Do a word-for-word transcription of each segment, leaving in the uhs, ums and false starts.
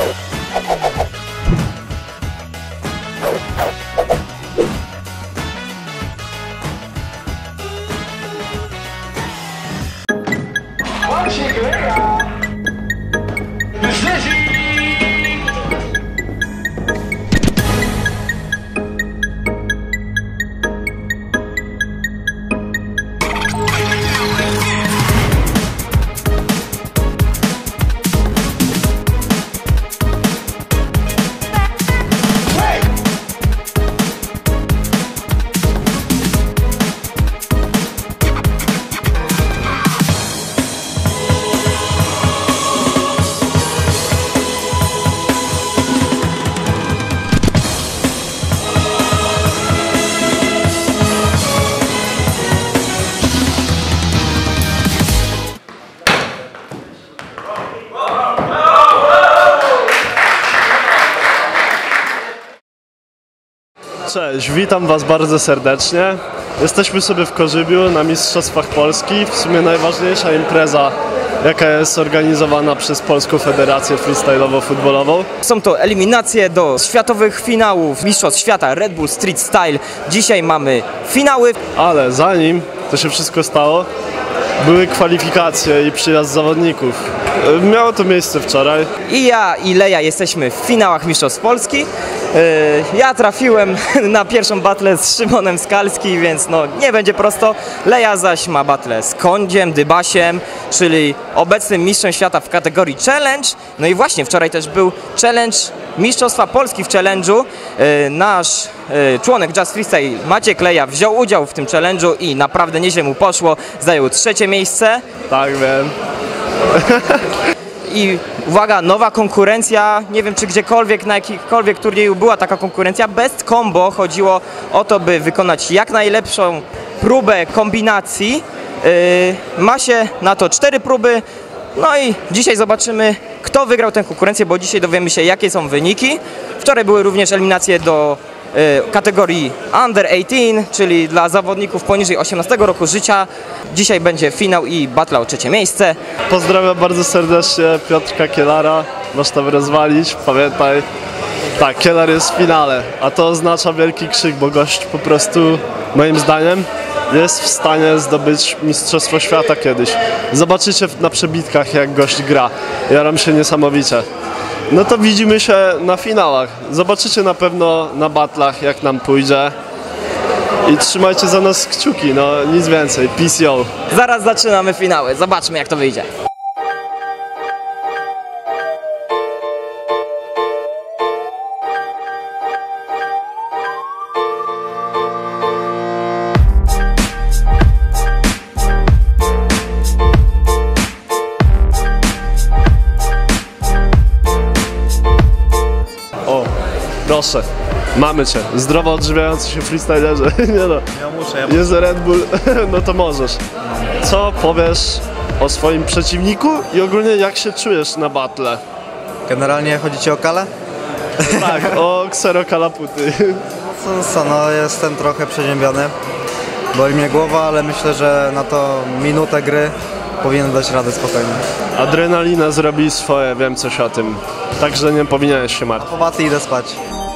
Cześć, witam Was bardzo serdecznie. Jesteśmy sobie w Korzybiu na Mistrzostwach Polski. W sumie najważniejsza impreza, jaka jest organizowana przez Polską Federację Freestyle'owo-Futbolową. Są to eliminacje do światowych finałów Mistrzostw Świata Red Bull Street Style. Dzisiaj mamy finały. Ale zanim to się wszystko stało, były kwalifikacje i przyjazd zawodników. Miało to miejsce wczoraj. I ja i Leja jesteśmy w finałach Mistrzostw Polski. Ja trafiłem na pierwszą batlę z Szymonem Skalskim, więc no nie będzie prosto. Leja zaś ma batlę z Kondziem Dybasiem, czyli obecnym mistrzem świata w kategorii challenge. No i właśnie wczoraj też był challenge Mistrzostwa Polski w challenge'u. Nasz członek Just Freestyle Maciek Leja wziął udział w tym challenge'u i naprawdę nieźle mu poszło. Zajął trzecie miejsce. Tak, wiem. I uwaga, nowa konkurencja, nie wiem czy gdziekolwiek, na jakikolwiek turnieju była taka konkurencja, Best Combo. Chodziło o to, by wykonać jak najlepszą próbę kombinacji. Yy, ma się na to cztery próby, no i dzisiaj zobaczymy, kto wygrał tę konkurencję, bo dzisiaj dowiemy się, jakie są wyniki. Wczoraj były również eliminacje do yy, kategorii Under osiemnaście, czyli dla zawodników poniżej osiemnastego roku życia. Dzisiaj będzie finał i battle o trzecie miejsce. Pozdrawiam bardzo serdecznie Piotrka Kielara. Masz tam rozwalić, pamiętaj. Tak, Kielar jest w finale, a to oznacza wielki krzyk, bo gość po prostu, moim zdaniem, jest w stanie zdobyć Mistrzostwo Świata kiedyś. Zobaczycie na przebitkach, jak gość gra. Jaram się niesamowicie. No to widzimy się na finałach. Zobaczycie na pewno na batlach, jak nam pójdzie. I trzymajcie za nas kciuki, no nic więcej. Peace yo. Zaraz zaczynamy finały, zobaczmy jak to wyjdzie. O, proszę. Mamy Cię, zdrowo odżywiający się freestylerze. Nie no, ja muszę, ja muszę. Jest Red Bull, no to możesz. Co powiesz o swoim przeciwniku i ogólnie jak się czujesz na battle? Generalnie chodzi Ci o kalę? Tak, o Xero Kalaputy. Co, co, no jestem trochę przeziębiony. Boli mnie głowa, ale myślę, że na to minutę gry powinien dać radę spokojnie. Adrenalina zrobi swoje, wiem coś o tym. Także nie powinieneś się martwić. Po baty idę spać.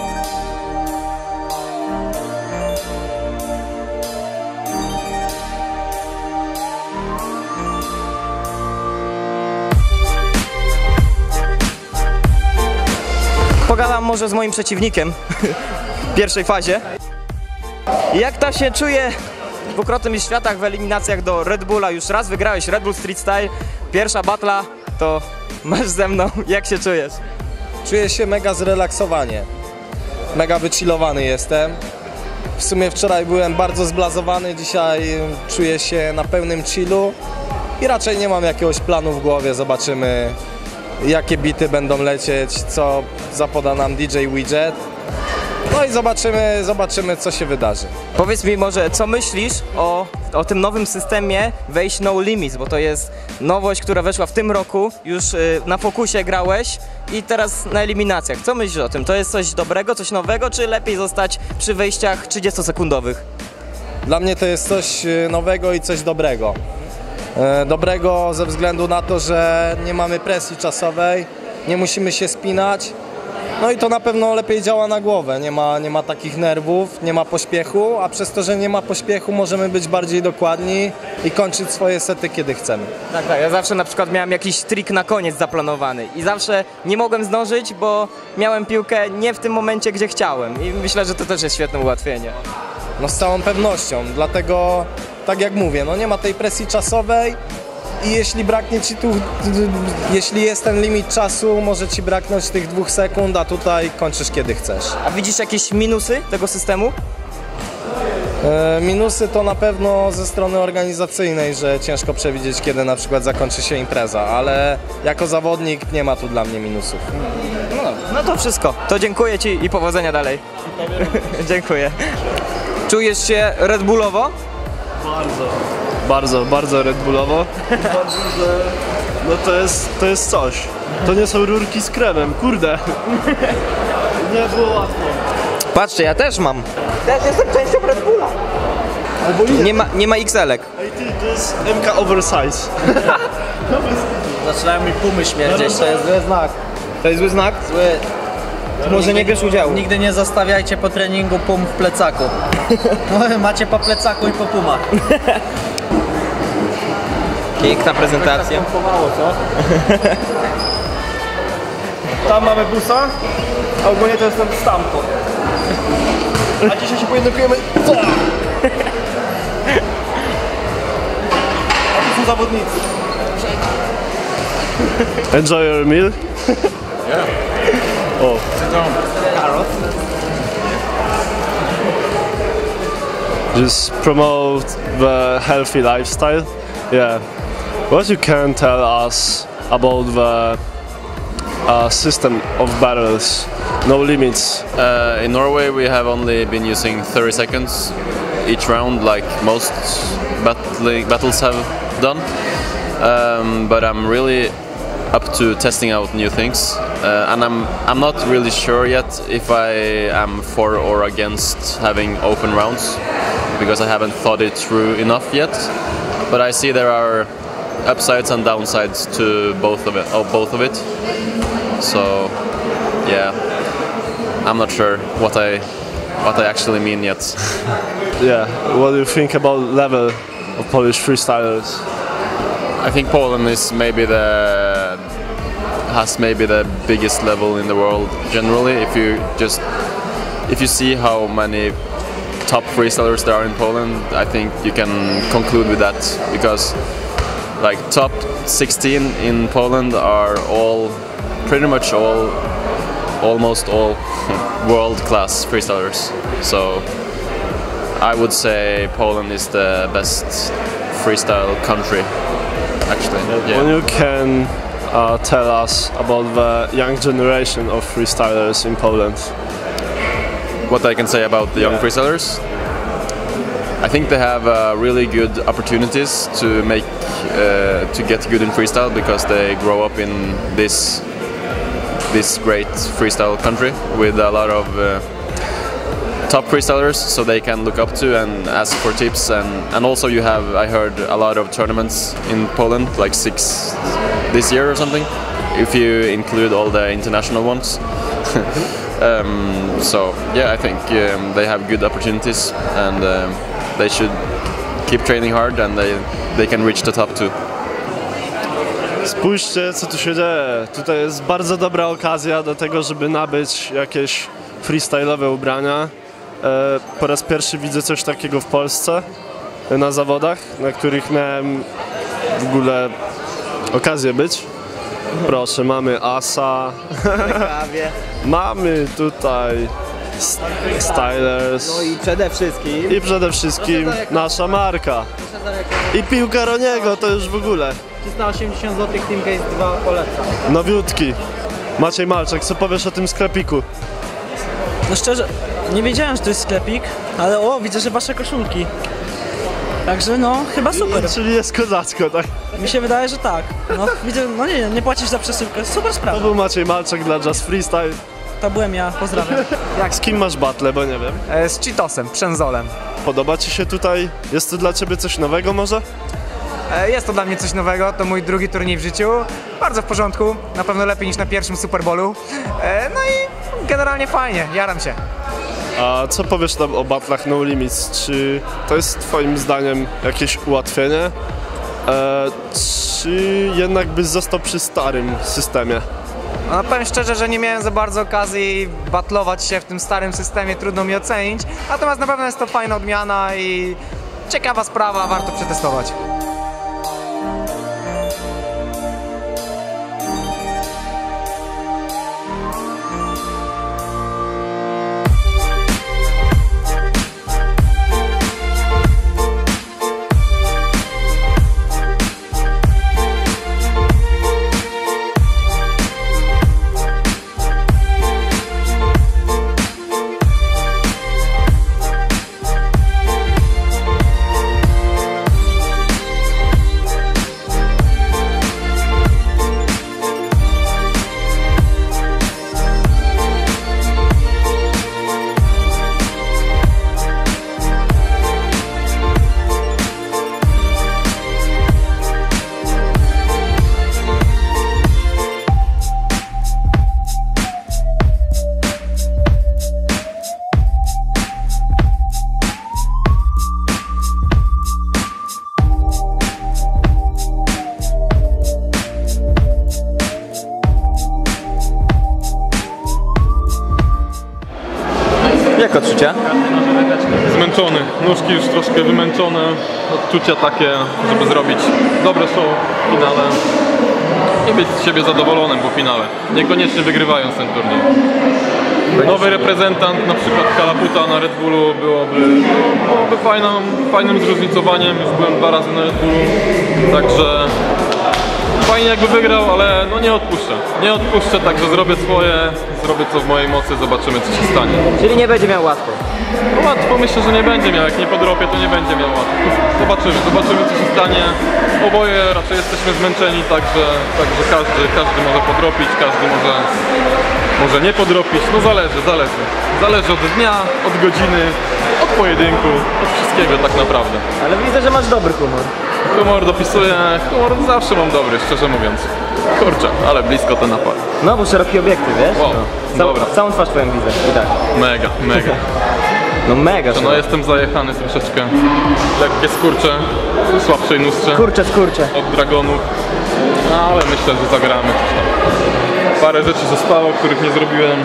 Pogadam może z moim przeciwnikiem w pierwszej fazie. Jak ta się czuje w dwukrotnym mistrz świata w eliminacjach do Red Bulla? Już raz wygrałeś Red Bull Street Style, pierwsza batla, to masz ze mną. Jak się czujesz? Czuję się mega zrelaksowanie. Mega wychillowany jestem. W sumie wczoraj byłem bardzo zblazowany, dzisiaj czuję się na pełnym chillu i raczej nie mam jakiegoś planu w głowie. Zobaczymy, jakie bity będą lecieć, co zapoda nam D J Widget. No i zobaczymy, zobaczymy co się wydarzy. Powiedz mi może, co myślisz o, o tym nowym systemie wejść No Limits, bo to jest nowość, która weszła w tym roku, już y, na Fokusie grałeś i teraz na eliminacjach. Co myślisz o tym? To jest coś dobrego, coś nowego, czy lepiej zostać przy wejściach trzydziestosekundowych? Dla mnie to jest coś nowego i coś dobrego. Dobrego ze względu na to, że nie mamy presji czasowej, nie musimy się spinać. No i to na pewno lepiej działa na głowę, nie ma, nie ma takich nerwów, nie ma pośpiechu, a przez to, że nie ma pośpiechu, możemy być bardziej dokładni i kończyć swoje sety, kiedy chcemy. Tak, tak. Ja zawsze na przykład miałem jakiś trik na koniec zaplanowany i zawsze nie mogłem zdążyć, bo miałem piłkę nie w tym momencie, gdzie chciałem. I myślę, że to też jest świetne ułatwienie. No z całą pewnością, dlatego tak jak mówię, no nie ma tej presji czasowej i jeśli braknie ci tu, jeśli jest ten limit czasu, może ci braknąć tych dwóch sekund, a tutaj kończysz kiedy chcesz. A widzisz jakieś minusy tego systemu? E, minusy to na pewno ze strony organizacyjnej, że ciężko przewidzieć, kiedy na przykład zakończy się impreza, ale jako zawodnik nie ma tu dla mnie minusów. No, no to wszystko. To dziękuję Ci i powodzenia dalej. Dziękuję. Czujesz się Red Bullowo? Bardzo, bardzo, bardzo Red Bullowo. Bardziej, że no to jest, to jest coś. To nie są rurki z kremem, kurde. Nie było łatwo. Patrzcie, ja też mam. Też jestem częścią Red Bulla. Albo nie. Nie ma, nie ma X L-ek. Ej ty, to jest M K Oversize. Zaczynają mi pumy śmierdzieć, to jest zły znak. To jest zły znak? zły. Może nie bierz udziału. Nigdy nie zostawiajcie po treningu pum w plecaku. No, macie po plecaku i po pumach. Piękna prezentacja. Tam mamy busa, a ogólnie to jest ten stamtąd. A dzisiaj się pojedynkujemy. Co? A tu są zawodnicy. Enjoy your meal? Yeah. Oh. Just promote the healthy lifestyle. Yeah. What you can tell us about the uh, system of battles? No limits. Uh, in Norway, we have only been using thirty seconds each round, like most battling, battles have done. Um, but I'm really up to testing out new things, uh, and I'm I'm not really sure yet if I am for or against having open rounds, because I haven't thought it through enough yet. But I see there are upsides and downsides to both of it. Oh, both of it. So, yeah, I'm not sure what I what I actually mean yet. Yeah. What do you think about level of Polish freestylers? I think Poland is maybe the has maybe the biggest level in the world generally. If you just if you see how many top freestylers there are in Poland, I think you can conclude with that, because like top sixteen in Poland are all pretty much all almost all world-class freestylers. So I would say Poland is the best freestyle country. Actually, yeah. When you can uh, tell us about the young generation of freestylers in Poland? What I can say about the young Yeah. freestylers? I think they have uh, really good opportunities to make uh, to get good in freestyle, because they grow up in this this great freestyle country with a lot of uh, top freestylers, so they can look up to and ask for tips, and, and also you have, I heard, a lot of tournaments in Poland, like six this year or something, if you include all the international ones. um, so yeah, I think um, they have good opportunities, and um, they should keep training hard, and they, they can reach the top too. Spójrzcie, co tu się dzieje. Tutaj jest bardzo dobra okazja do tego, żeby nabyć jakieś freestyle'owe ubrania. E, po raz pierwszy widzę coś takiego w Polsce na zawodach, na których miałem w ogóle okazję być. Proszę, mamy Asa, mamy tutaj st- Stylers No i przede wszystkim i przede wszystkim nasza marka. I piłka Roniego to już w ogóle. trzysta osiemdziesiąt złotych Team Case dwa polecam. Nowiutki. Maciej Malczak, co powiesz o tym sklepiku? No szczerze, nie wiedziałem, że to jest sklepik, ale o, widzę, że wasze koszulki. Także no, chyba super. Czyli jest kozacko, tak? Mi się wydaje, że tak. No widzę, no nie, nie płacisz za przesyłkę, super To sprawa. był Maciej Malczak dla Jazz Freestyle. To byłem ja, pozdrawiam. Jak, z kim masz battle, bo nie wiem. e, z Cheetosem, Przęzolem. Podoba ci się tutaj? Jest to dla ciebie coś nowego może? E, Jest to dla mnie coś nowego, to mój drugi turniej w życiu. Bardzo w porządku, na pewno lepiej niż na pierwszym Super Bowlu. E, No i generalnie fajnie, jaram się. A co powiesz nam o battlach No Limits? Czy to jest twoim zdaniem jakieś ułatwienie? E, czy jednak byś został przy starym systemie? No, powiem szczerze, że nie miałem za bardzo okazji battlować się w tym starym systemie, trudno mi ocenić. Natomiast na pewno jest to fajna odmiana i ciekawa sprawa, warto przetestować. Jak odczucia? Zmęczony, nóżki już troszkę wymęczone, odczucia takie, żeby zrobić dobre show w finale i być z siebie zadowolonym po finale, niekoniecznie wygrywając ten turniej. Nowy reprezentant, na przykład Kalaputa na Red Bullu byłoby, byłoby fajną, fajnym zróżnicowaniem, już byłem dwa razy na Red Bullu, także fajnie jakby wygrał, ale no nie odpuszczę. Nie odpuszczę, także zrobię swoje, zrobię co w mojej mocy, zobaczymy co się stanie. Czyli nie będzie miał łatwo? No łatwo myślę, że nie będzie miał, jak nie podrobię, to nie będzie miał łatwo. Zobaczymy, zobaczymy co się stanie. Oboje raczej jesteśmy zmęczeni, także, także każdy, każdy może podrobić, każdy może, może nie podrobić, no zależy, zależy. Zależy od dnia, od godziny, od pojedynku, od wszystkiego tak naprawdę. Ale widzę, że masz dobry humor. Humor dopisuję, humor zawsze mam dobry, szczerze mówiąc. Kurczę, ale blisko ten napad. No bo szeroki obiektyw, wiesz? Wow, no. dobra. Całą twarz twoją widzę, i tak. Mega, mega. No mega. No jestem zajechany troszeczkę. Lekkie skurcze, w słabszej nóżce. Kurcze, skurcze. Od dragonów. No, ale myślę, że zagramy coś tam. Parę rzeczy zostało, których nie zrobiłem.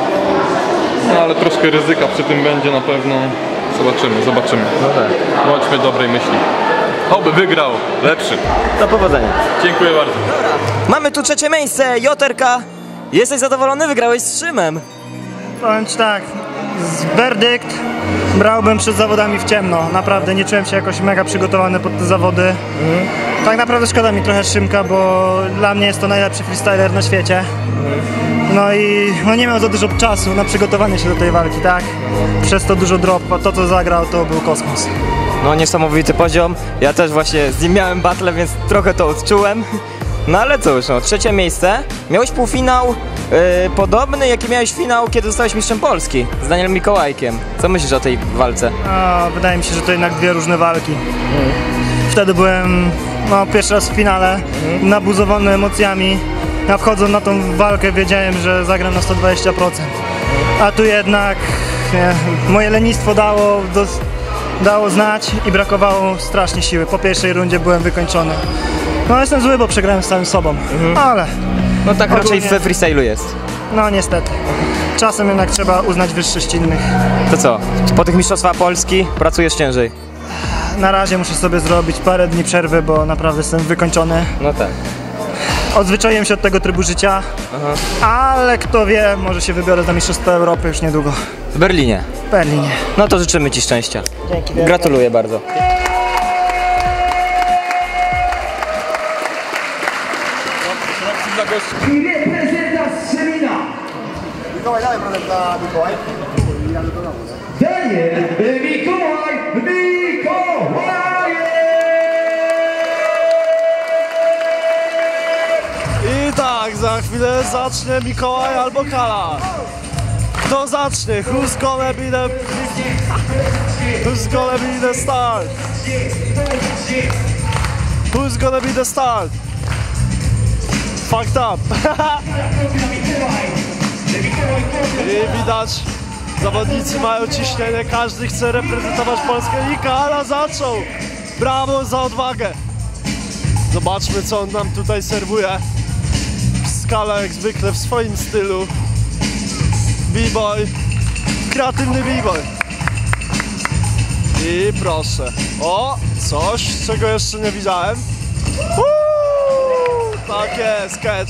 No ale troszkę ryzyka przy tym będzie na pewno. Zobaczymy, zobaczymy. No tak. Bądźmy dobrej myśli. Oby wygrał, lepszy. Do powodzenia. Dziękuję bardzo. Dobra. Mamy tu trzecie miejsce, J R K. Jesteś zadowolony? Wygrałeś z Szymem. Powiem ci tak, z werdykt brałbym przed zawodami w ciemno. Naprawdę nie czułem się jakoś mega przygotowany pod te zawody. Mhm. Tak naprawdę szkoda mi trochę Szymka, bo dla mnie jest to najlepszy freestyler na świecie. Mhm. No i no nie miał za dużo czasu na przygotowanie się do tej walki, tak? Przez to dużo drop, a to co zagrał to był kosmos. No niesamowity poziom. Ja też właśnie z nim miałem battle, więc trochę to odczułem. No ale cóż, no trzecie miejsce. Miałeś półfinał yy, podobny, jaki miałeś finał, kiedy zostałeś mistrzem Polski z Danielem Mikołajkiem. Co myślisz o tej walce? A, wydaje mi się, że to jednak dwie różne walki. Wtedy byłem no, pierwszy raz w finale, mhm. nabuzowany emocjami. Ja wchodząc na tą walkę wiedziałem, że zagram na sto dwadzieścia procent. A tu jednak nie, moje lenistwo dało, do, dało znać i brakowało strasznie siły. Po pierwszej rundzie byłem wykończony. No jestem zły, bo przegrałem z samym sobą, mhm. ale... No tak ogólnie, raczej we freestylu jest. No niestety. Czasem jednak trzeba uznać wyższość innych. To co? Po tych mistrzostwach Polski pracujesz ciężej? Na razie muszę sobie zrobić parę dni przerwy, bo naprawdę jestem wykończony. No tak. Odzwyczaiłem się od tego trybu życia, aha. ale kto wie, może się wybiorę do Mistrzostwa Europy już niedługo. W Berlinie? W Berlinie. No to życzymy ci szczęścia. Dzięki. Gratuluję bardzo. I reprezentant Semina. Mikołaj, dawaj prezenta Mikołaj. Daniel Mikołaj, Mikołaj! I tak, za chwilę zacznie Mikołaj albo Kala. Kto zacznie? Who's gonna be the... Who's gonna be the star? Who's gonna be the start? Fucked up. I widać, zawodnicy mają ciśnienie, każdy chce reprezentować Polskę i Kala zaczął. Brawo za odwagę. Zobaczmy, co on nam tutaj serwuje. Skala jak zwykle w swoim stylu. B-boy, kreatywny b-boy. I proszę. O, coś, czego jeszcze nie widziałem. Uuu, tak jest, catch.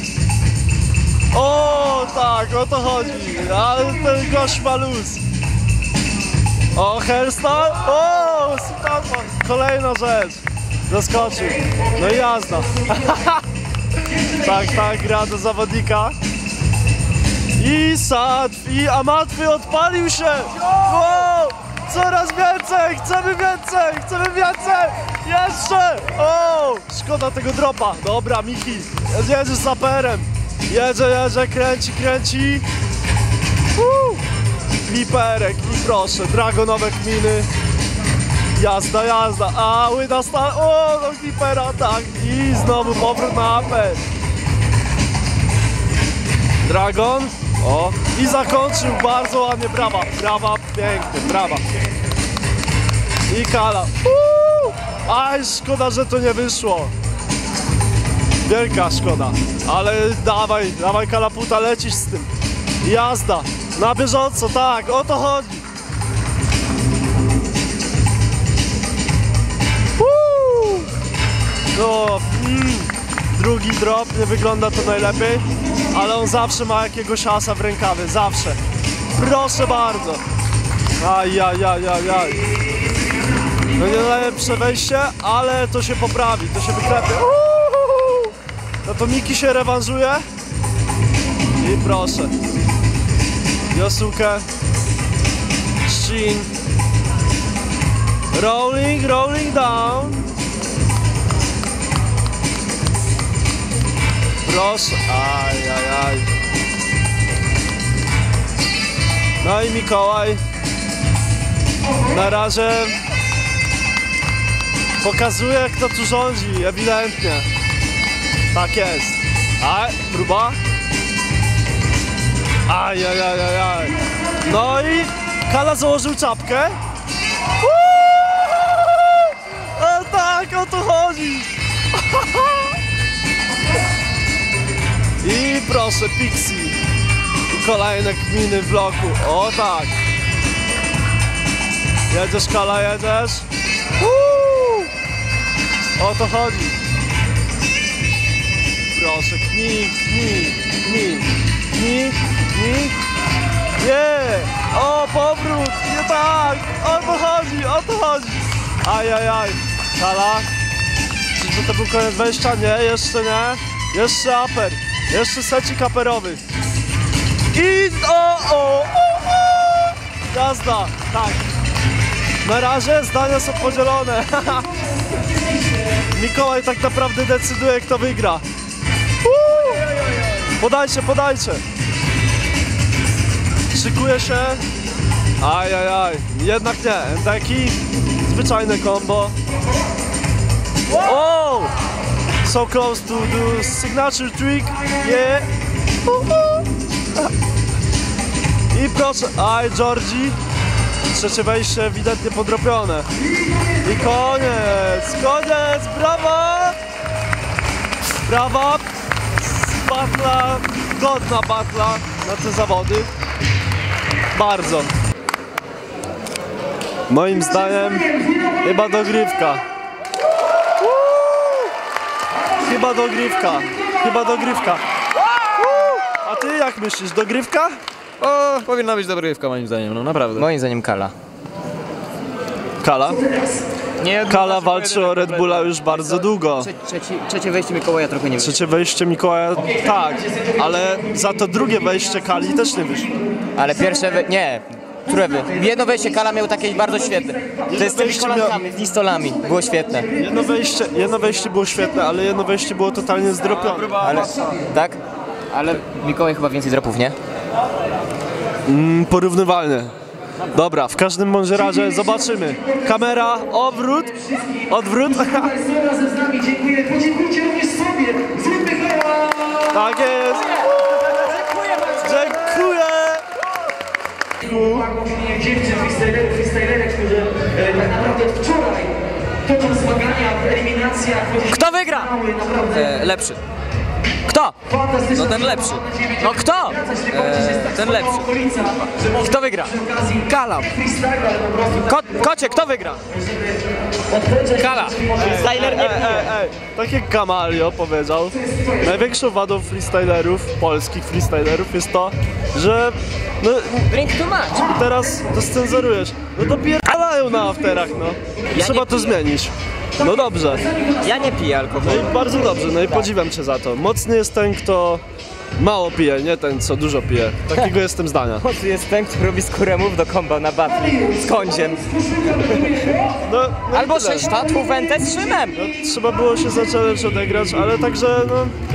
O, tak, o to chodzi. Ale ten gość ma luz. O, hairstyle. O, super. Kolejna rzecz. Zaskoczył. No i jazda. Tak, tak, gra do zawodnika. I sad, i Amatwy odpalił się. Wow, coraz więcej, chcemy więcej, chcemy więcej. Jeszcze. O, szkoda tego dropa. Dobra, Miki, jedziesz z aperem. Jedzie, jedzie, kręci, kręci. Uuu. Fliperek i proszę, dragonowe kminy. Jazda, jazda, a łyda sta... O, no flipera, tak. I znowu powrót na aper. Dragon. O, i zakończył bardzo ładnie, brawa, brawa, pięknie, brawa. I Kala. Uuu. Aj, szkoda, że to nie wyszło. Wielka szkoda, ale dawaj, dawaj Kalaputa, lecisz z tym. Jazda, na bieżąco, tak, o to chodzi. Uuu. No, mm, drugi drop, nie wygląda to najlepiej, ale on zawsze ma jakiegoś asa w rękawie, zawsze. Proszę bardzo. Ajajajajaj. No nie najlepsze wejście, ale to się poprawi, to się wyklepie. Uuu. No to Miki się rewanżuje. I proszę. Yosuke. Shin. Rolling, rolling down. Proszę. Aj, aj, aj. No i Mikołaj. Na razie pokazuje, kto tu rządzi, ewidentnie. Tak jest. A, próba. Aj, aj, aj, aj, aj. No i Kala założył czapkę. A tak, o to chodzi. I proszę, Pixie. I kolejne kminy w bloku. O tak. Jedziesz, Kala, jedziesz. Uuu. O to chodzi. Proszę, kni, kni, kni, kni, kni. Nie! O, powrót! Nie tak! O to chodzi, o to chodzi! Ajajaj. Kala. Czyżby to był koniec wejścia? Nie, jeszcze nie. Jeszcze aper. Jeszcze secik aperowy. I o, o, o, o. Jazda. Tak. Na razie zdania są podzielone. Mikołaj tak naprawdę decyduje, kto wygra. Uuu. Podajcie, podajcie. Szykuje się. Ajajaj. Jednak nie. Endeki. Zwyczajne combo. Oh! So close to the signature trick. Yeah. I proszę. Aj, Georgie. Trzecie wejście ewidentnie podrobione. I koniec, koniec, brawa! Brawa! Batla, godna batla na te zawody. Bardzo. Moim zdaniem chyba dogrywka. Chyba dogrywka. Chyba dogrywka. A ty jak myślisz, dogrywka? O, powinna być dogrywka moim zdaniem, no naprawdę. Moim zdaniem Kala. Kala? Nie, Kala walczy o Red Bulla już bardzo długo. Trze trzeci, trzecie wejście Mikołaja trochę nie wyszło. Trzecie wejście Mikołaja, tak, ale za to drugie wejście Kali też nie wyszło. Ale pierwsze we... nie. Które wy? Jedno wejście Kala miał takie bardzo świetne. To jest z tymi kolankami, z listolami. Było świetne. Jedno wejście, jedno wejście było świetne, ale jedno wejście było totalnie zdropione. Ale, tak? Ale Mikołaj chyba więcej dropów, nie? Mm, porównywalnie. Dobra, w każdym bądź razie zobaczymy. Kamera, obrót, odwrót. razem z nami, dziękuję. Podziękujcie również sobie. Zróbmy hała! Tak jest. Dziękuję. Chłopakom w imieniu dziewczyn, freestylerów, freestylerek, którzy e, tak naprawdę od wczoraj toczą zmagania w eliminacjach. Kto wygra? E, lepszy. Kto? No ten lepszy. No kto? E, ten lepszy. Kto wygra? Kala. Ko kocie, kto wygra? Kala. Freestyler nie Ej, ej, ej. Tak jak Kamalio powiedział, największą wadą freestylerów, polskich freestylerów jest to, że no, drink too much. Teraz to scenzurujesz. No to pierdalają na afterach, no. Ja Trzeba nie to piję. zmienić. No dobrze. Ja nie piję No alkoholu. i bardzo dobrze, no i podziwiam cię za to. Mocny jest ten, kto mało pije, nie ten, co dużo pije. Takiego jestem zdania. Mocny jest ten, kto robi skóremów do komba na batli z kądziem. No, no Albo i tyle. sześć tatłów wentę z szymem. No, trzeba było się za challenge odegrać, ale także no,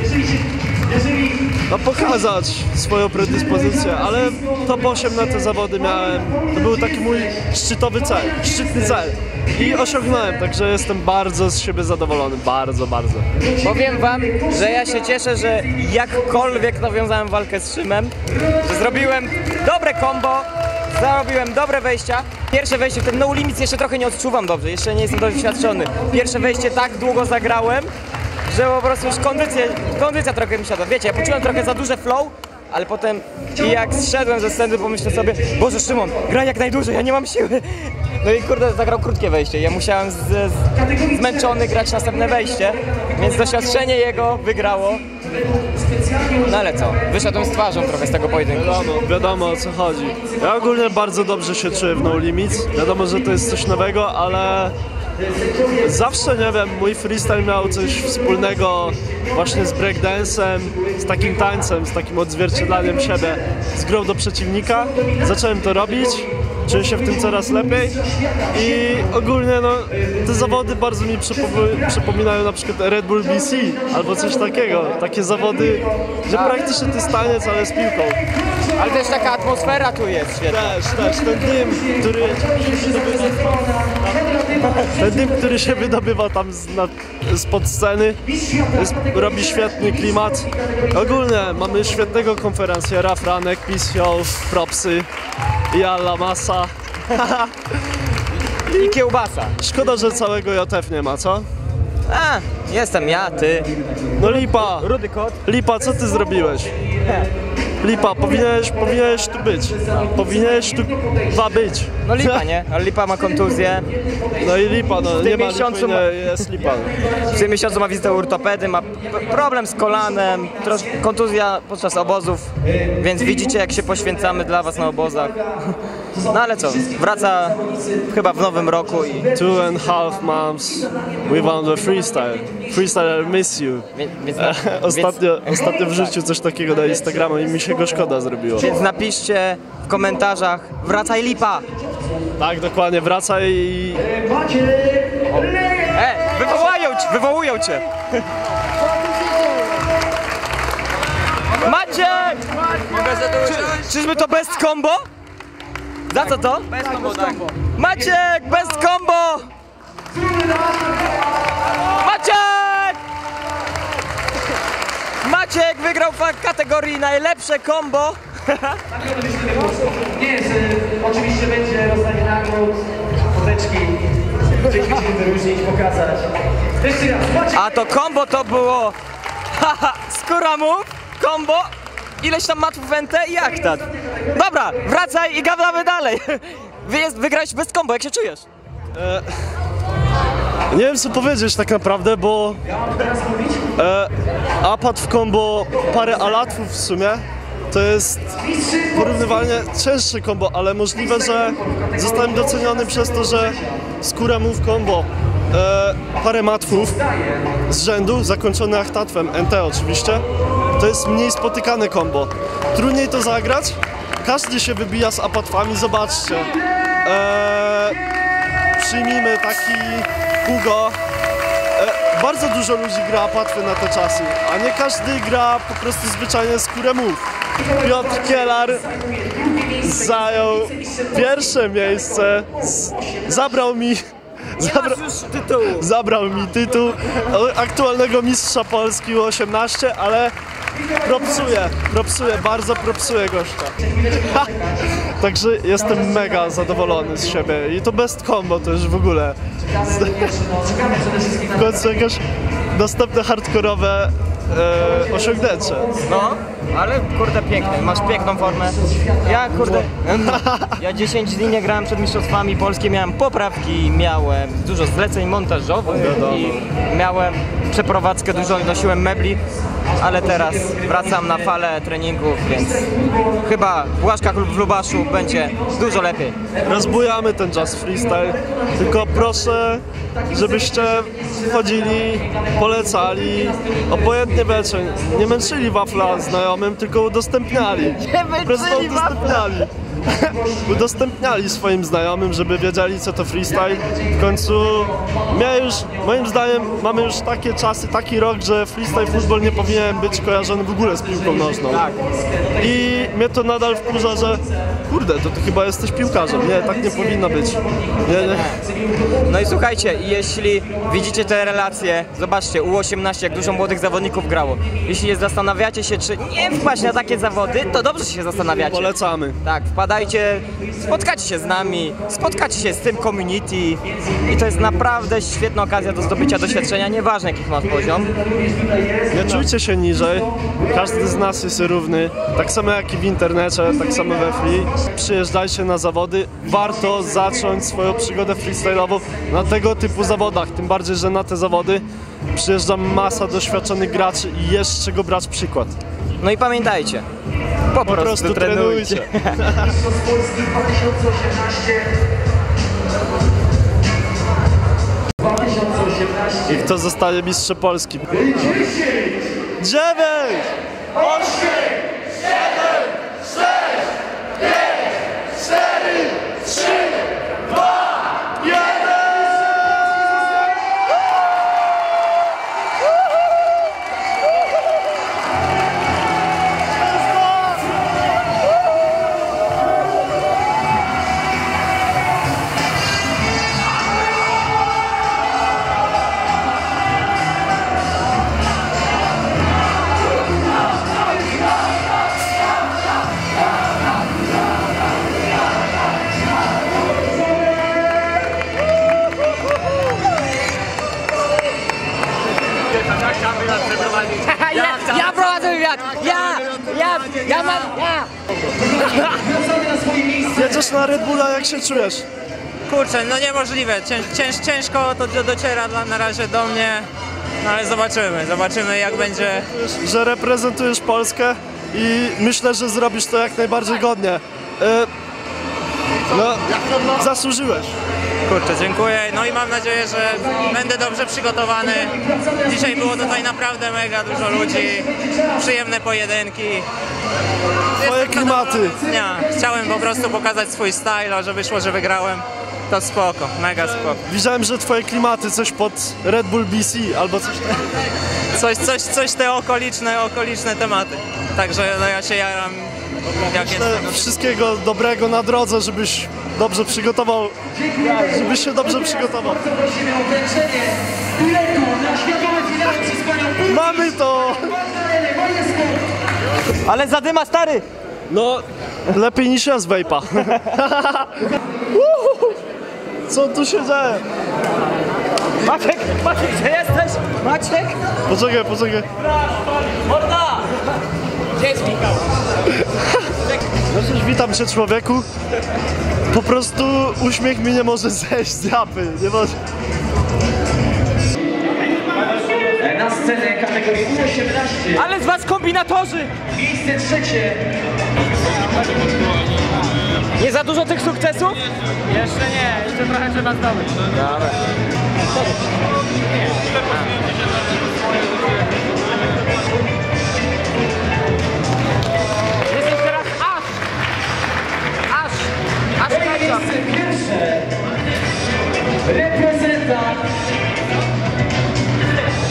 no pokazać swoją predyspozycję, ale top osiem na te zawody miałem, to był taki mój szczytowy cel, szczytny cel i osiągnąłem, także jestem bardzo z siebie zadowolony, bardzo, bardzo. Powiem wam, że ja się cieszę, że jakkolwiek nawiązałem walkę z szymem, że zrobiłem dobre combo, zrobiłem dobre wejścia. Pierwsze wejście w ten no limits jeszcze trochę nie odczuwam dobrze, jeszcze nie jestem doświadczony. Pierwsze wejście tak długo zagrałem, że po prostu już kondycja, kondycja trochę mi siadła. Wiecie, ja poczułem trochę za duże flow, ale potem i jak zszedłem ze sceny, pomyślę sobie, Boże Szymon, graj jak najdłużej, ja nie mam siły. No i kurde, zagrał krótkie wejście. Ja musiałem z, z, zmęczony grać następne wejście, więc doświadczenie jego wygrało. No ale co, wyszedłem z twarzą trochę z tego pojedynku. Wiadomo, wiadomo o co chodzi. Ja ogólnie bardzo dobrze się czuję w No Limits. Wiadomo, że to jest coś nowego, ale zawsze, nie wiem, mój freestyle miał coś wspólnego właśnie z breakdance'em, z takim tańcem, z takim odzwierciedlaniem siebie, z grą do przeciwnika. Zacząłem to robić, czuję się w tym coraz lepiej i ogólnie no, te zawody bardzo mi przypo- przypominają na przykład Red Bull B C albo coś takiego. Takie zawody, że praktycznie to jest taniec, ale z piłką. Ale też taka atmosfera tu jest świetna. Też, też, ten dym, który się wydobywa, ten dym, który się wydobywa tam z, na, spod sceny, jest, robi świetny klimat. Ogólnie mamy świetnego konferencjera, Franek, Pisio, propsy i alla masa. I kiełbasa. Szkoda, że całego J F nie ma, co? A, jestem ja, ty. No lipa, Rudy kot. lipa, co ty zrobiłeś? Lipa, powinieneś, powinieneś tu być. Powinieneś tu dwa być. No lipa, nie? Ale lipa ma kontuzję. No i lipa, no W tym nie ma miesiącu lipy, ma- nie, jest lipa. W tym miesiącu ma wizytę u ortopedy, ma p- problem z kolanem, trosz, kontuzja podczas obozów, więc widzicie jak się poświęcamy dla was na obozach. No ale co, wraca chyba w nowym roku i... Two and a half months without the freestyle. Freestyler miss you. Więc, więc, Ostatnio, ostatnio wrzucił coś takiego na Instagrama i mi się go szkoda zrobiło. Więc napiszcie w komentarzach, wracaj lipa! Tak, dokładnie, wracaj i... E, wywołają cię, wywołują cię! Maciek! Czy, czyżby to best combo? Za co to? Best combo, tak. Maciek, best combo! Maciek! Maciek wygrał w kategorii najlepsze combo. Nie, że oczywiście będzie rozdanie nagród, foteczki, gdzieś będziemy wyróżnić, pokazać. Jeszcze raz, Maciek! A to combo to było haha, skóra move, combo, ileś tam matów wentę i jak tak. Dobra, wracaj i gadamy dalej. Wy jest, wygrałeś bez combo, jak się czujesz? E, nie wiem co powiedzieć tak naprawdę, bo e, apad w combo parę alatwów w sumie to jest porównywalnie cięższe combo, ale możliwe, że zostałem doceniony przez to, że skóra move combo e, parę matwów z rzędu, zakończone achtatwem, N T oczywiście, to jest mniej spotykane combo. Trudniej to zagrać, każdy się wybija z apatwami, zobaczcie. E, przyjmijmy taki Hugo, e, bardzo dużo ludzi gra płatwy na te czasy, a nie każdy gra po prostu zwyczajnie skórę mów. Piotr Kielar zajął pierwsze miejsce, z, zabrał mi Zabra zabrał mi tytuł aktualnego mistrza Polski U osiemnaście, ale propsuję, propsuję, bardzo propsuję gościa. Także jestem mega zadowolony z siebie i to best combo też w ogóle. W końcu jakieś następne hardkorowe e, osiągnięcie. No, ale kurde piękny, masz piękną formę. Ja kurde, ja dziesięć dni nie grałem przed mistrzostwami Polski, miałem poprawki, miałem dużo zleceń montażowych i miałem przeprowadzkę dużo, nosiłem mebli, ale teraz wracam na falę treningów, więc chyba Błaszka Klub w Lubaszu będzie dużo lepiej. Rozbujamy ten jazz freestyle, tylko proszę, żebyście wchodzili, polecali, obojętnie wiecie, nie męczyli wafla znajomym, tylko udostępniali. Nie męczyli udostępniali. Udostępniali swoim znajomym, żeby wiedzieli, co to freestyle. W końcu ja już, moim zdaniem, mamy już takie czasy, taki rok, że freestyle football nie powinien być kojarzony w ogóle z piłką nożną. I mnie to nadal wkurza, że kurde, to ty chyba jesteś piłkarzem. Nie, tak nie powinno być. Nie, nie. No i słuchajcie, jeśli widzicie te relacje, zobaczcie, U osiemnaście, jak dużo młodych zawodników grało. Jeśli zastanawiacie się, czy nie wpaść na takie zawody, to dobrze się zastanawiacie. Polecamy. Tak, wpadajcie, spotkacie się z nami, spotkacie się z tym community i to jest naprawdę świetna okazja do zdobycia doświadczenia, nieważne jaki masz poziom. Nie czujcie się niżej, każdy z nas jest równy, tak samo jak i w internecie, tak samo we free. Przyjeżdżajcie na zawody, warto zacząć swoją przygodę freestyle'ową na tego typu zawodach, tym bardziej, że na te zawody przyjeżdża masa doświadczonych graczy i jest z czego brać przykład. No i pamiętajcie, po, po prostu, prostu trenujcie. I kto zostanie mistrzem Polski? Dziewięć! Osiem! Siedem! Sześć! Pięć! Cztery! Trzy! Dwa! Jeden! Ja, ja prowadzę wywiad! Ja! Ja! Ja mam! Ja! Jedziesz na Red Bulla, jak się czujesz? Kurczę, no niemożliwe. Cięż, cięż, ciężko to dociera dla, na razie do mnie, no ale zobaczymy, zobaczymy jak będzie. Że reprezentujesz Polskę i myślę, że zrobisz to jak najbardziej godnie. E, no, zasłużyłeś. Kurczę, dziękuję. No i mam nadzieję, że będę dobrze przygotowany. Dzisiaj było tutaj naprawdę mega dużo ludzi, przyjemne pojedynki. Twoje klimaty. Nie, chciałem po prostu pokazać swój style, a że wyszło, że wygrałem. To spoko, mega spoko. Widziałem, że twoje klimaty, coś pod Red Bull B C albo coś takiego. Coś, coś, coś te okoliczne, okoliczne tematy. Także no ja się jaram. Jak jest tego... Wszystkiego dobrego na drodze, żebyś dobrze przygotował, żebyś się dobrze przygotował. Mamy to! Ale zadyma, stary! No, lepiej niż ja z wejpa. Co tu się dzieje? Maciek, Maciek, gdzie jesteś? Maciek? Poczekaj, poczekaj. Morda! Gdzie jest Michał? No cześć, witam cię, człowieku. Po prostu uśmiech mi nie może zejść z japy. Nie może... Na scenę kategorii U osiemnaście. Ale z was kombinatorzy! Miejsce trzecie. Nie za dużo tych sukcesów? Jeszcze nie, jeszcze trochę trzeba zdobyć. Dobra. Jesteś teraz aż! Aż! Aż Miejsce pierwsze. Reprezentant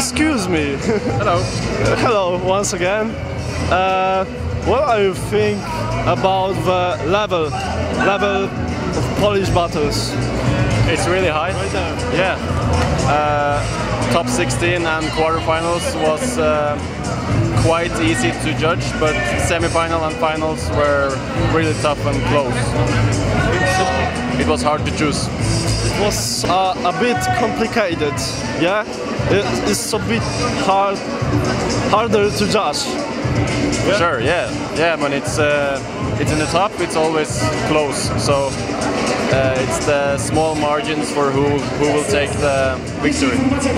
excuse me. Hello. Hello once again. Uh, what do you think about the level, level of Polish battles? It's really high. Right there. Yeah. Uh, top sixteen and quarterfinals was uh, quite easy to judge, but semi-final and finals were really tough and close. It was hard to choose. It was uh, a bit complicated, yeah? It, it's a bit hard, harder to judge. Yeah. Sure, yeah. Yeah, when it's, uh, it's in the top, it's always close. So uh, it's the small margins for who, who will take the victory.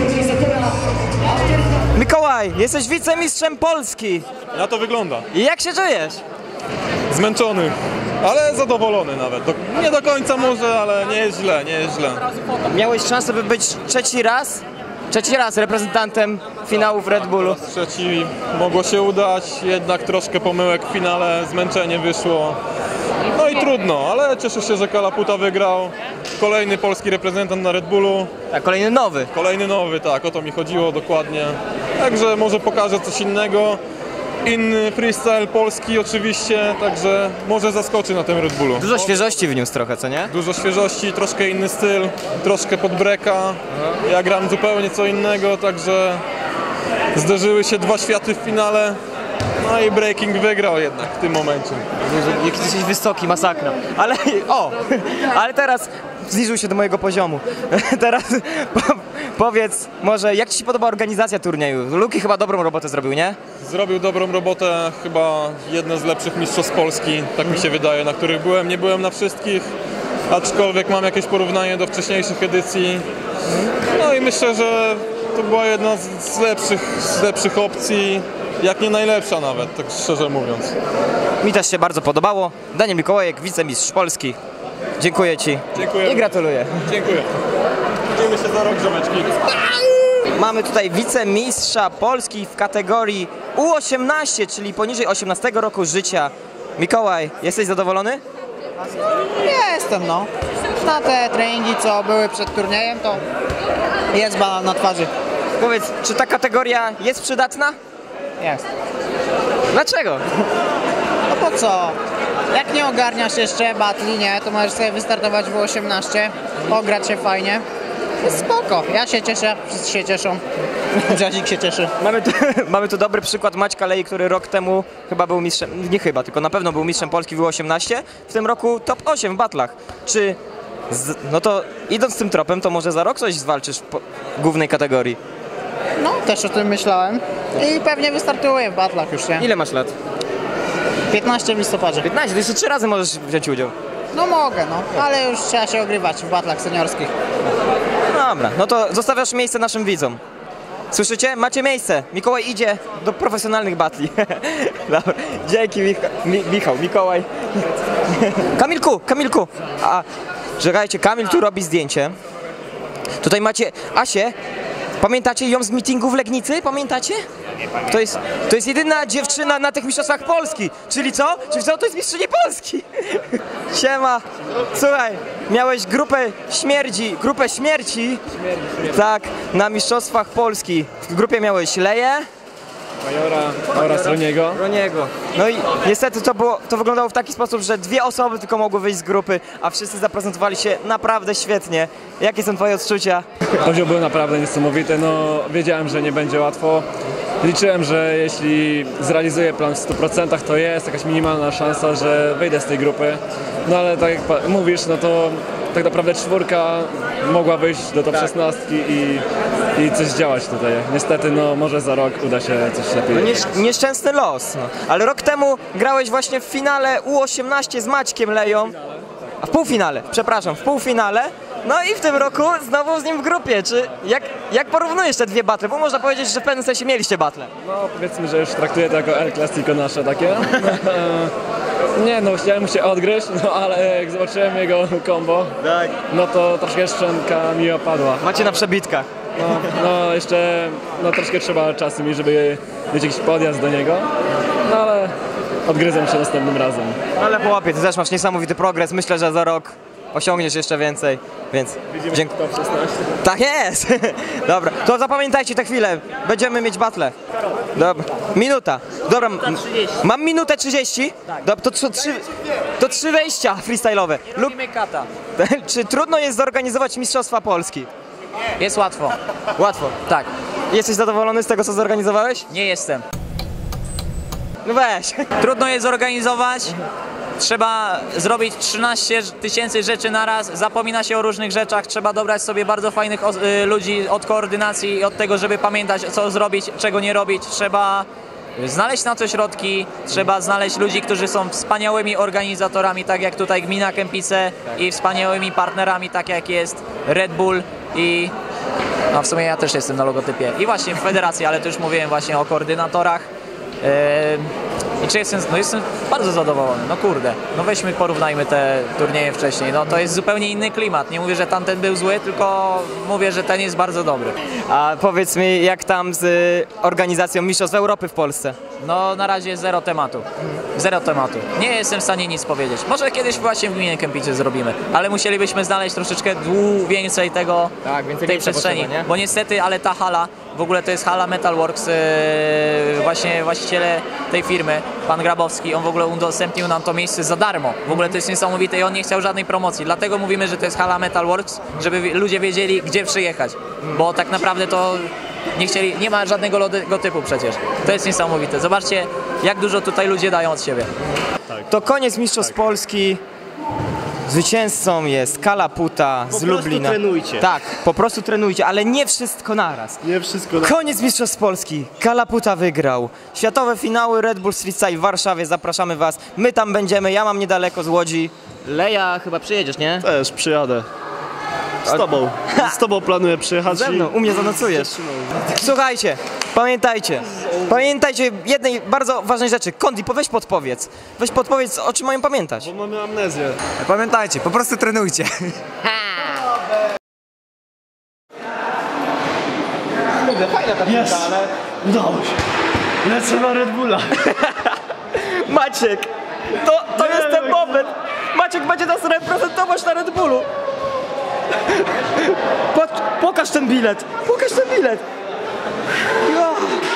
Mikołaj, jesteś wicemistrzem Polski. Na to wygląda. I jak się czujesz? Zmęczony, ale zadowolony nawet. Do, nie do końca może, ale nie jest źle, nie jest źle. Miałeś szansę, by być trzeci raz? Trzeci raz reprezentantem finałów Red Bullu. Trzeci mogło się udać, jednak troszkę pomyłek w finale, zmęczenie wyszło. No i trudno, ale cieszę się, że Kalaputa wygrał. Kolejny polski reprezentant na Red Bullu. Tak, kolejny nowy. Kolejny nowy, tak, o to mi chodziło dokładnie. Także może pokażę coś innego. Inny freestyle polski oczywiście, także może zaskoczy na tym Red Bullu. Dużo świeżości wniósł trochę, co nie? Dużo świeżości, troszkę inny styl, troszkę pod breaka. Ja gram zupełnie co innego, także zderzyły się dwa światy w finale. No i breaking wygrał jednak w tym momencie. Jaki jesteś wysoki, masakra. Ale, o, ale teraz zniżył się do mojego poziomu. Teraz po, powiedz może, jak ci się podoba organizacja turnieju? Luki chyba dobrą robotę zrobił, nie? Zrobił dobrą robotę, chyba jedne z lepszych mistrzostw Polski, tak mi się wydaje, na których byłem. Nie byłem na wszystkich, aczkolwiek mam jakieś porównanie do wcześniejszych edycji. No i myślę, że to była jedna z lepszych, z lepszych opcji, jak nie najlepsza nawet, tak szczerze mówiąc. Mi też się bardzo podobało. Daniel Mikołajek, wicemistrz Polski. Dziękuję ci. Dziękuję. I gratuluję. Dziękuję. Widzimy się za rok, ziomeczki. Mamy tutaj wicemistrza Polski w kategorii U osiemnaście, czyli poniżej osiemnastego roku życia. Mikołaj, jesteś zadowolony? Jestem, no. Na te treningi, co były przed turniejem, to jest banal na twarzy. Powiedz, czy ta kategoria jest przydatna? Jest. Dlaczego? No po co? Jak nie ogarniasz jeszcze batli, nie, to możesz sobie wystartować w U osiemnaście, ograć się fajnie. Jest spoko. Ja się cieszę, wszyscy się cieszą. Jazzik się cieszy. Mamy tu, mamy tu dobry przykład Maćka Lei, który rok temu chyba był mistrzem, nie chyba, tylko na pewno był mistrzem Polski w U osiemnaście. W tym roku top osiem w batlach. Czy, z, no to idąc tym tropem, to może za rok coś zwalczysz w głównej kategorii? No, też o tym myślałem. I pewnie wystartuję w batlach już, nie? Ile masz lat? piętnaście w listopadzie. piętnaście, to jeszcze trzy razy możesz wziąć udział. No mogę, no, ale już trzeba się ogrywać w batlach seniorskich. Dobra, no to zostawiasz miejsce naszym widzom. Słyszycie? Macie miejsce. Mikołaj idzie do profesjonalnych batli. Dobra, dzięki Micha Mi Michał, Mikołaj. Kamilku, Kamilku. A, czekajcie, Kamil tu robi zdjęcie. Tutaj macie Asię. Pamiętacie ją z meetingu w Legnicy? Pamiętacie? To jest, to jest jedyna dziewczyna na tych mistrzostwach Polski. Czyli co? Czyli co? To jest mistrzyni Polski. Siema. Słuchaj, miałeś grupę śmierdzi, grupę śmierci. Tak, na mistrzostwach Polski. W grupie miałeś Leję, Majora oraz Roniego. Roniego. No i niestety to, było, to wyglądało w taki sposób, że dwie osoby tylko mogły wyjść z grupy, a wszyscy zaprezentowali się naprawdę świetnie. Jakie są twoje odczucia? Poziom był naprawdę niesamowity, no wiedziałem, że nie będzie łatwo. Liczyłem, że jeśli zrealizuję plan w stu procentach, to jest jakaś minimalna szansa, że wyjdę z tej grupy. No ale tak jak mówisz, no to tak naprawdę czwórka mogła wyjść do top szesnastki i, i coś działać tutaj. Niestety, no może za rok uda się coś lepiej. No niesz nieszczęsny los, no. Ale rok temu grałeś właśnie w finale U osiemnaście z Maćkiem Leją. A w półfinale, przepraszam, w półfinale. No i w tym roku znowu z nim w grupie. Czy jak, jak porównujesz te dwie battle? Bo można powiedzieć, że w pewnym sensie mieliście battle. No powiedzmy, że już traktuję to jako El Clasico nasze takie. Nie no, chciałem mu się odgryźć, no ale jak zobaczyłem jego combo, tak. No to troszkę szczęka mi opadła. Macie na przebitkach. No, no jeszcze, no troszkę trzeba czasu mi, żeby mieć jakiś podjazd do niego, no ale odgryzam się następnym razem. Ale po łapie, ty też masz niesamowity progres, myślę, że za rok osiągniesz jeszcze więcej, więc dziękuję. Tak jest! Dobra, to zapamiętajcie tę chwilę, będziemy mieć battle. Dobra, minuta. Dobra, m- mam minutę trzydzieści. Dobra, to, trzy, trzy, to trzy wejścia freestyle'owe. Lub, kata. czy trudno jest zorganizować Mistrzostwa Polski? Jest łatwo. Łatwo. Tak. Jesteś zadowolony z tego, co zorganizowałeś? Nie jestem. No weź. Trudno jest zorganizować. Trzeba zrobić trzynaście tysięcy rzeczy naraz, zapomina się o różnych rzeczach, trzeba dobrać sobie bardzo fajnych y, ludzi od koordynacji i od tego, żeby pamiętać, co zrobić, czego nie robić. Trzeba znaleźć na to środki, trzeba znaleźć ludzi, którzy są wspaniałymi organizatorami, tak jak tutaj Gmina Kępice i wspaniałymi partnerami, tak jak jest Red Bull i no w sumie ja też jestem na logotypie i właśnie w federacji, ale to już mówiłem właśnie o koordynatorach. I czy jestem, no jestem bardzo zadowolony, no kurde, no weźmy, porównajmy te turnieje wcześniej, no to jest zupełnie inny klimat, nie mówię, że tamten był zły, tylko mówię, że ten jest bardzo dobry. A powiedz mi, jak tam z y, organizacją Mistrzostw Europy w Polsce? No na razie zero tematu, zero tematu, nie jestem w stanie nic powiedzieć, może kiedyś właśnie w Gminie Kępicy zrobimy, ale musielibyśmy znaleźć troszeczkę dłu, więcej tego, tak, więcej tej przestrzeni, potrzeba, nie? bo niestety, ale ta hala, w ogóle to jest hala Metalworks, yy, właśnie właściciele tej firmy, pan Grabowski, on w ogóle udostępnił nam to miejsce za darmo. W ogóle to jest niesamowite i on nie chciał żadnej promocji. Dlatego mówimy, że to jest hala Metalworks, żeby ludzie wiedzieli, gdzie przyjechać. Bo tak naprawdę to nie chcieli, nie ma żadnego logotypu przecież. To jest niesamowite. Zobaczcie, jak dużo tutaj ludzie dają od siebie. To koniec Mistrzostw Polski. Zwycięzcą jest Kalaputa z Lublina. Po prostu trenujcie. Tak, po prostu trenujcie, ale nie wszystko naraz. Nie wszystko naraz. Koniec Mistrzostw Polski. Kalaputa wygrał. Światowe finały Red Bull Street Style w Warszawie. Zapraszamy was. My tam będziemy. Ja mam niedaleko z Łodzi. Leja, chyba przyjedziesz, nie? Też przyjadę. Z tobą. Z tobą planuję przyjechać. Ze mną, u mnie zanocujesz. Słuchajcie, pamiętajcie, pamiętajcie jednej bardzo ważnej rzeczy. Kondi, weź podpowiedz. Weź podpowiedz, o czym mają pamiętać. Bo mamy amnezję. Pamiętajcie, po prostu trenujcie. Kurde, fajna ta piłka, ale... Udało się. Lecę na Red Bulla. Maciek, to, to jest ten moment. Maciek będzie nas reprezentować na Red Bullu. Patrz, pokaż ten bilet, pokaż ten bilet. Ja.